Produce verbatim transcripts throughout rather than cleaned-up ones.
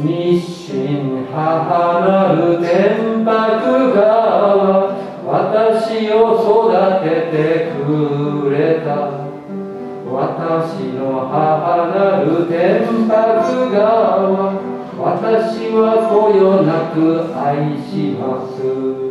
日清母なる天白川、私を育ててくれた。私の母なる天白川、私はこよなく愛します。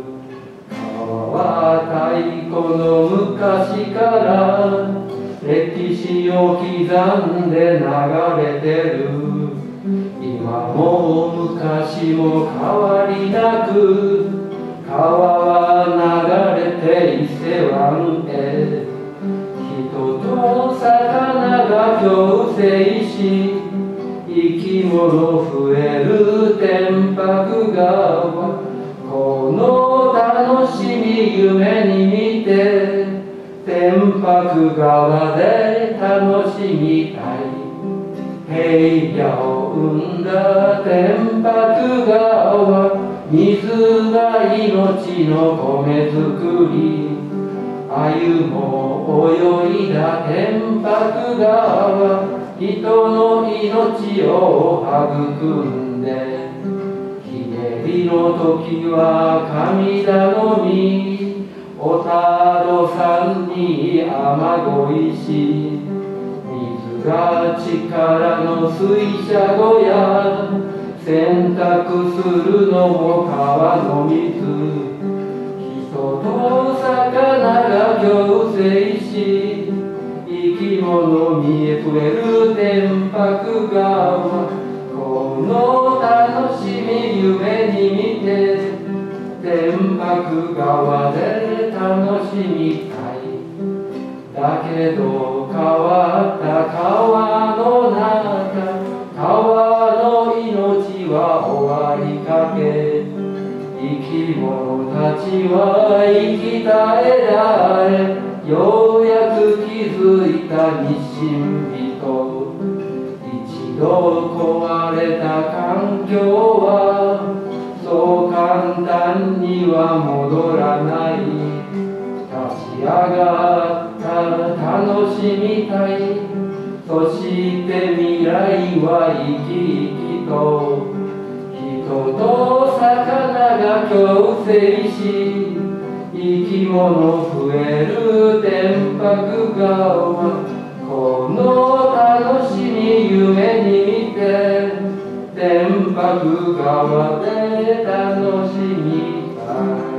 川は太古の昔から歴史を刻んで流れてる。今も昔も変わりなく川は流れて伊勢湾へ。人と魚が共生し生き物増える天白川、この楽しみ夢に見て天白川で楽しみたい。平野を生んだ天白川、水が命の米作り。鮎も泳いだ天白川、人の命を育んで。日照りの時は神頼み、おたどさんに雨乞いし。水が力の水車小屋、洗濯するのも川の水。人と魚が共生し生き物見え増える天白川、この楽しみ夢に見て天白川で楽しみたい。だけど変わった川の中、川の命は終わりかけ。生き物たちは生き絶えられ、ようやく気づいた日清人。一度壊れた環境はそう簡単には戻らない。立ち上がったら楽しみたい。そして未来は生き生きと。人と魚が共生し生き物増える天白川、この楽しみ夢に見て天白川で楽しみたい。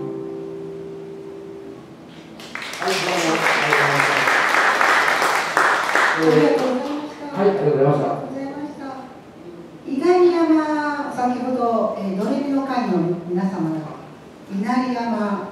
はい、ありがとうございました。 稲荷山、先ほど、えー、ドレミの会の皆様が稲荷山、はい、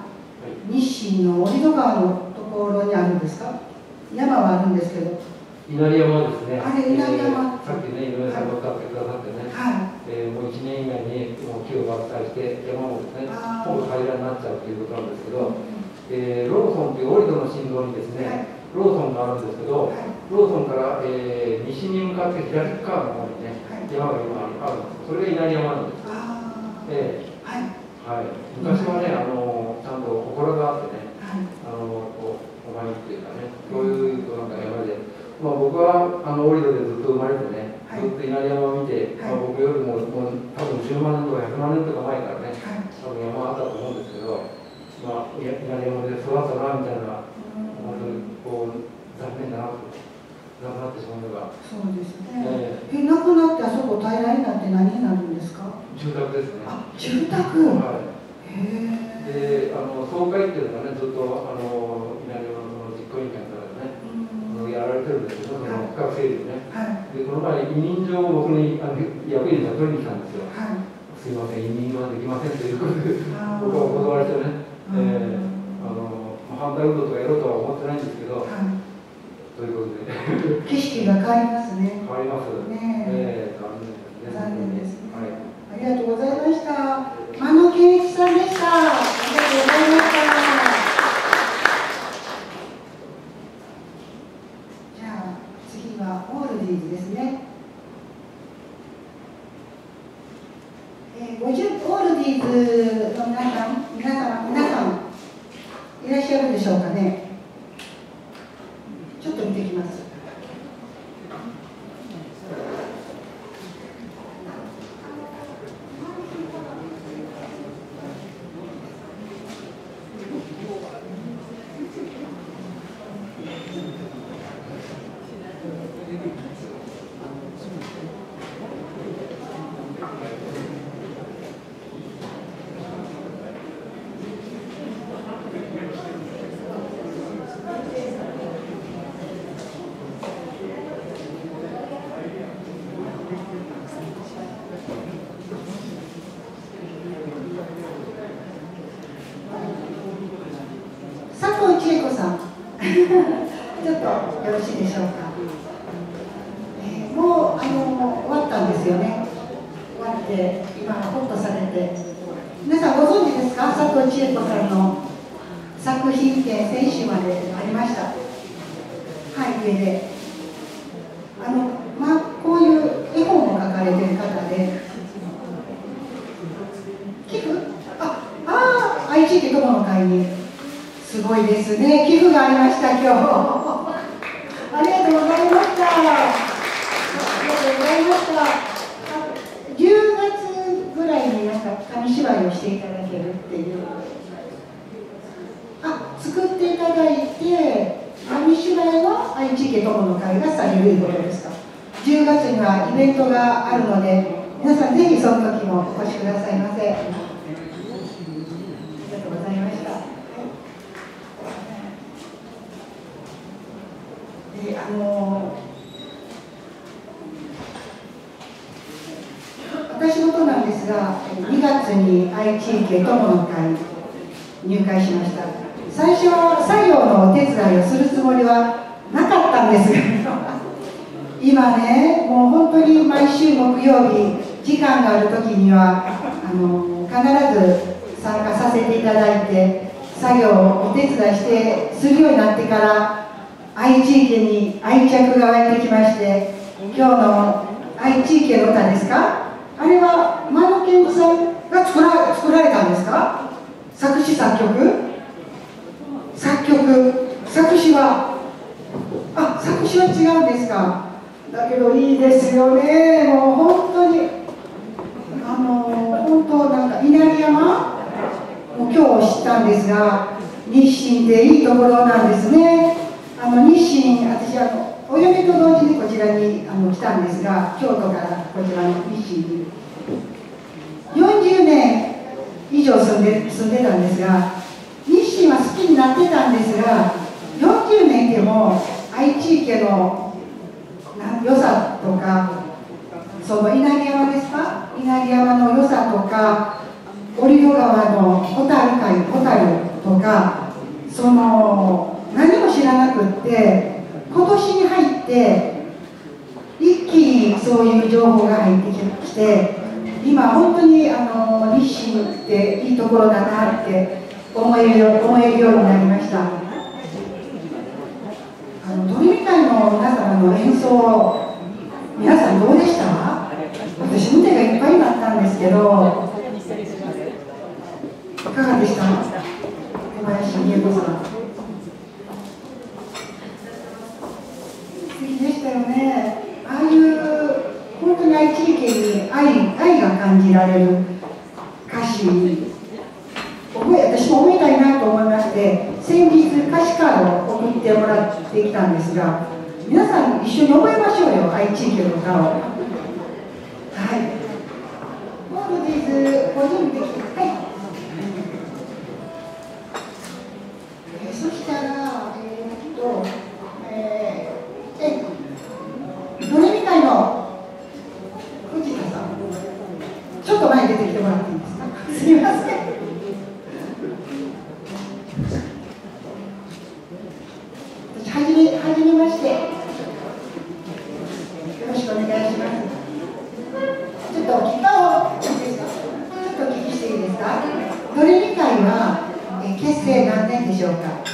日清の折戸川のところにあるんですか？山はあるんですけど、 稲荷山ですね。 あれ稲荷山、 えー、さっきね井上さんが歌ってくださってね、はい、えー、もういちねん以内にもう木を伐採して山もですねほぼ平らになっちゃうということなんですけど、うん、えー、ローソンという折戸の振動にですね、はい、ローソンがあるんですけど、はい、ローソンから、えー、西に向かって左側の方にね、はい、山が今あるんです。それが稲荷山なんです。えーはいはい、昔はね、あのちゃんと祠があってね、はい、あのこうお参りっていうかね、そういうなんか山で、まあ、僕はあの折戸でずっと生まれてね、はい、ずっと稲荷山を見て、はい、まあ、僕よりももう多分じゅうまんねんとかひゃくまんねんとか前からね、はい、多分山あったと思うんですけど、まあ、稲荷山で育ったなみたいな、本当にこう残念だなと。なくなってしまうのが。そうですね。えー、え、なくなってあそこ平らになって何になるんですか？住宅ですね。あ、住宅。はい。へえ。で、あの総会っていうのがね、ずっとあの稲荷山の実行委員会からね、うん、やられてるんですけど、その区画整理でね。はい。で、この前委任状を僕にあの役員が取りに来たんですよ。はい。すいません、委任はできませんということで、僕はお断りしてね、えー、あの反対運動とかやろうとは思ってないんですけど。はい。ということで景色が変わりますね。変わりますね。ええ、残念ですね。はい。ありがとうございました。間野健一さんでした。ありがとうございました。じゃあ次はオールディーズですね。えー、ごじゅうオールディーズの皆さん、皆さん、皆さんいらっしゃるでしょうかね。ちょっと見てきます。 よろしいでしょうか。えー、もうあの終わったんですよね。終わって今ホッとされて、皆さんご存知ですか？佐藤千恵子さんの作品展、先週までありました。背景であの、まあ、こういう絵本を描かれている方で、寄付、ああ愛知県友の会にすごいですね、寄付がありました今日ありがとうございました。ありがとうございました。じゅうがつぐらいになんか紙芝居をしていただけるっていう、あ、作っていただいて紙芝居は愛知県友の会がされるということですか。じゅうがつにはイベントがあるので、皆さんぜひその時もお越しくださいませ。ありがとうございました。はい、で、あの私のことなんですが、にがつに愛知県友の会入会しました。最初は作業のお手伝いをするつもりはなかったんですが今ね、もう本当に毎週木曜日時間がある時にはあの必ず参加させていただいて、作業をお手伝いしてするようになってから愛知県に愛着が湧いてきまして、今日の愛知県の歌ですか、あれは真野健さんが作ら、作られたんですか？作詞作曲作曲作詞は、あ、作詞は違うんですか。だけどいいですよね。もう本当にあの本当なんか稲荷山も今日知ったんですが、日清っていいところなんですね。あの日清、私あのお嫁と同時にこちらにあの来たんですが、京都からこちらの日清によんじゅうねん以上住んで住んでたんですが、日清は好きになってたんですが、よんじゅうねんでも愛知県の良さとか、その稲荷山ですか、稲荷山の良さとか、折戸川のホタル海、ホタルとか、その何も知らなくって、今年に入って一気にそういう情報が入ってきて、今本当にあの日清っていいところだなって思える、思えるようになりました。あのドリミ会の皆様の演奏、皆さんどうでした？私の手がいっぱいになったんですけど、いかがでした？小林美恵子さん、素敵でしたよね。ああいう本当に愛知県に 愛, 愛が感じられる歌詞、覚え私も覚えたいなと思いまして、先日歌詞カードを送ってもらってきたんですが、皆さん一緒に覚えましょうよ、愛知県の歌を。はい。モードディーズご準備でき、はい。えー、そしたら、えー、っと、えー、え、ドレミ会の藤田さん、ちょっと前に出てきてもらっていいですか？すみません。はじめ、はじめまして。よろしくお願いします。ちょっとお聞きを、いいですか？ちょっとお聞きしていいですか？ドレミ会は、えー、結成何年でしょうか？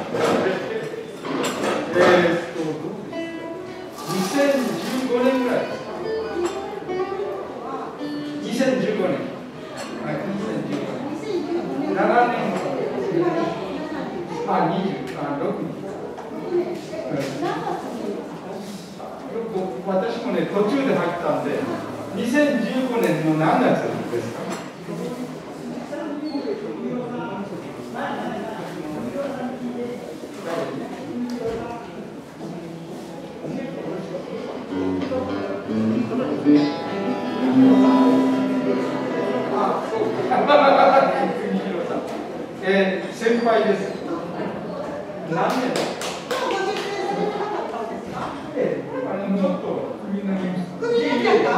えー、っと、にせんじゅうごねんぐらいですか？にせんじゅうごねん。はい、にせんじゅうごねん。ななねん。あ、にじゅうろくねん。私もね、途中で入ったんで、にせんじゅうごねんの何月ですか？あ、そうか。えー、先輩です。何年ですか？えー、あのちょっと首のにせんじゅうごねん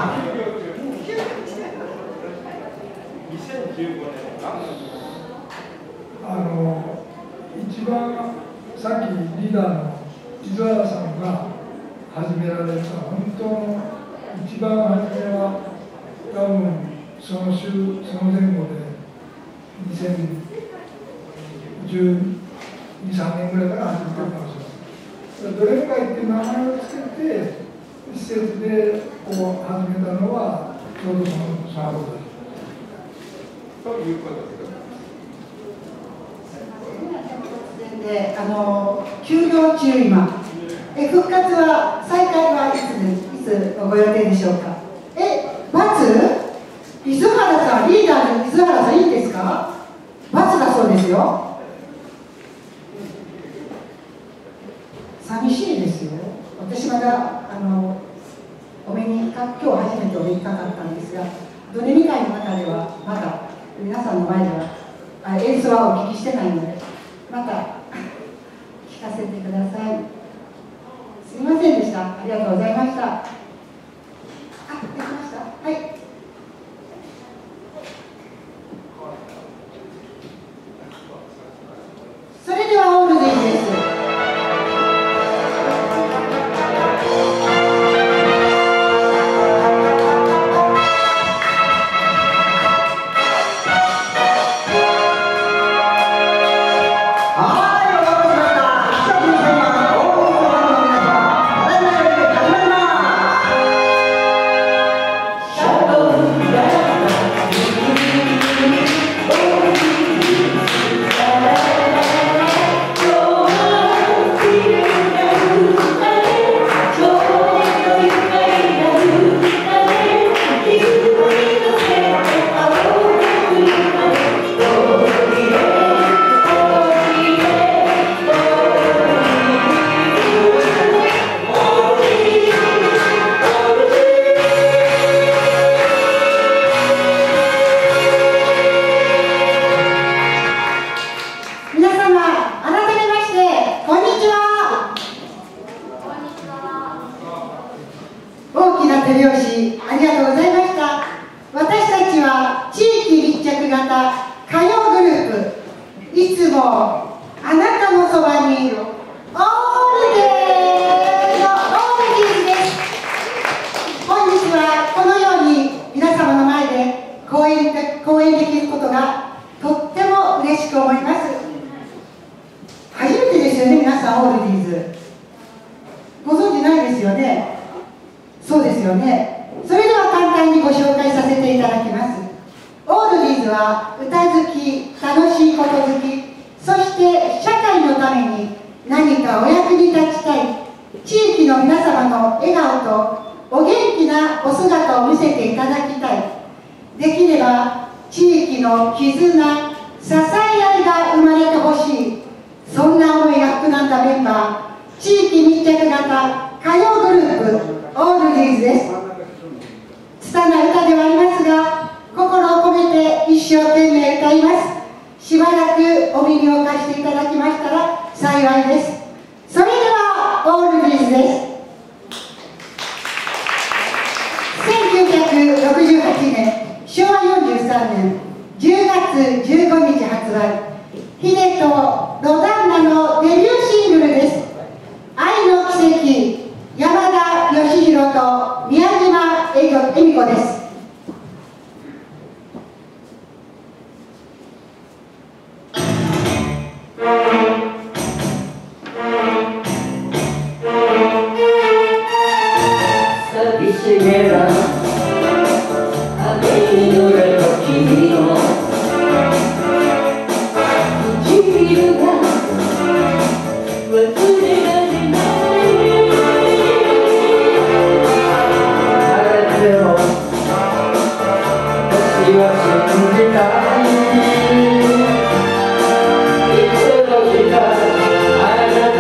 あの一番さっきリーダーの伊沢さんが始められた本当の一番初めは多分その週その前後でにせんじゅうに、さんねんぐらいから始めたかもしれない。ドレミ会っていう名前をつけて施設でこう始めたのはちょうどそのそのことです。 ということです。 で、あの休業中今え復活は再開はいつでいつご予定でしょうか。え、×？伊豆原さん、リーダーの伊豆原さんいいですか？×だそうですよ。寂しいですよ。私まだあのお目にか今日初めてお目にかかったんですが、ドレミ会の中ではまだ皆さんの前ではあ演奏はお聞きしてないので、また聞かせてください。すみませんでした。ありがとうございました。あ、できました。はい。それではオールでいいです。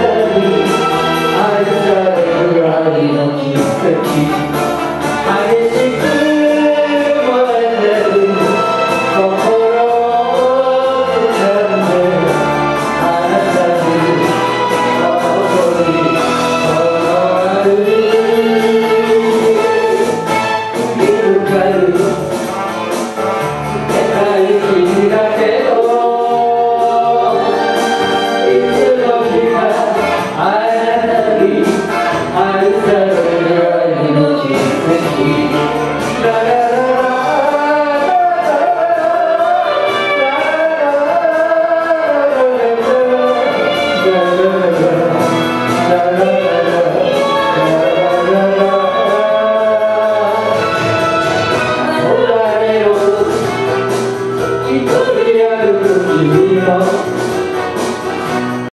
激しる君の